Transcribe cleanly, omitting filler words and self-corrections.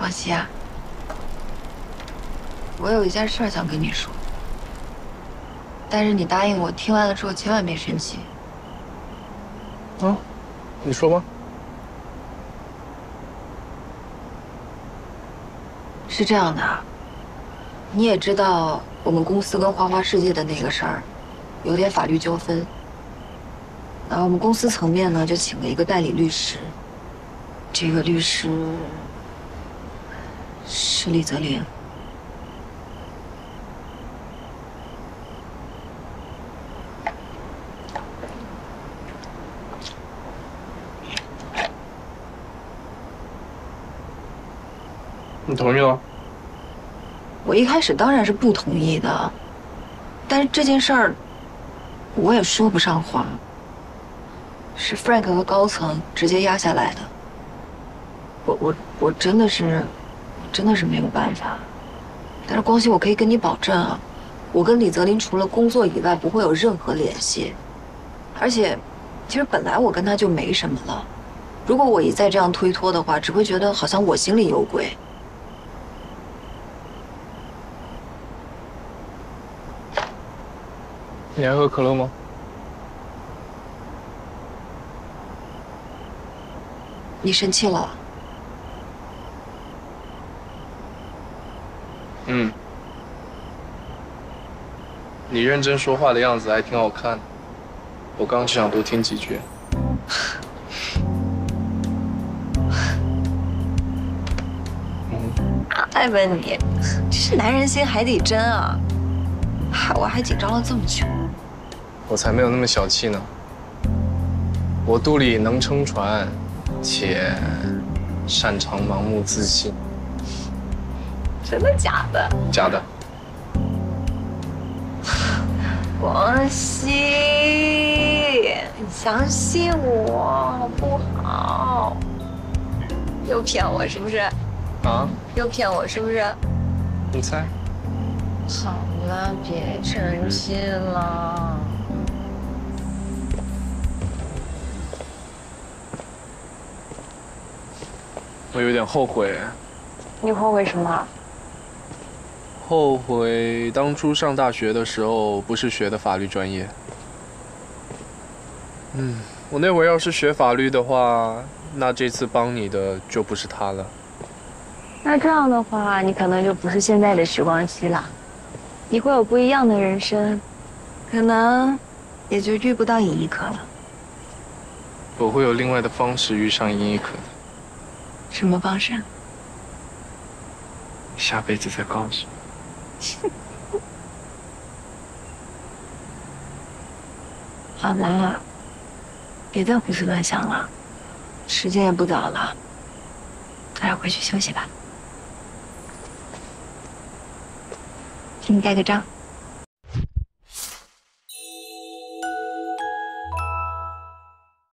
王希啊，我有一件事想跟你说，但是你答应我，听完了之后千万别生气。 啊，你说吧。 是这样的，你也知道我们公司跟花花世界的那个事儿，有点法律纠纷。然后我们公司层面呢，就请了一个代理律师。这个律师是李泽林。 你同意了？ 我一开始当然是不同意的，但是这件事儿我也说不上话，是 Frank 和高层直接压下来的。我真的是没有办法。但是光熙，我可以跟你保证啊，我跟李泽林除了工作以外不会有任何联系。而且，其实本来我跟他就没什么了，如果我一再这样推脱的话，只会觉得好像我心里有鬼。 你还喝可乐吗？ 你生气了？ 嗯。你认真说话的样子还挺好看的，我刚刚就想多听几句。 艾文，你这是男人心海底针啊！害我还紧张了这么久。 我才没有那么小气呢。我肚里能撑船，且擅长盲目自信。 真的假的？ 假的。 光熙，你相信我好不好？又骗我是不是？ 啊？ 又骗我是不是？ 你猜？ 好了，别生气了。 我有点后悔。 你后悔什么？ 后悔当初上大学的时候不是学的法律专业。我那会儿要是学法律的话，那这次帮你的就不是他了。 那这样的话，你可能就不是现在的许光熙了，你会有不一样的人生，可能也就遇不到尹一可了。 我会有另外的方式遇上尹一可的。 什么方式？ 下辈子再告诉你。 好了，别再胡思乱想了，时间也不早了，早点回去休息吧。给你盖个章。